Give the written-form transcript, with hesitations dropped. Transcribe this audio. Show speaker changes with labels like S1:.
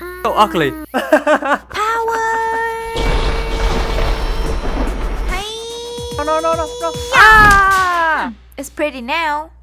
S1: So ugly.
S2: Power. Hey.
S1: No. Ah!
S2: It's pretty now.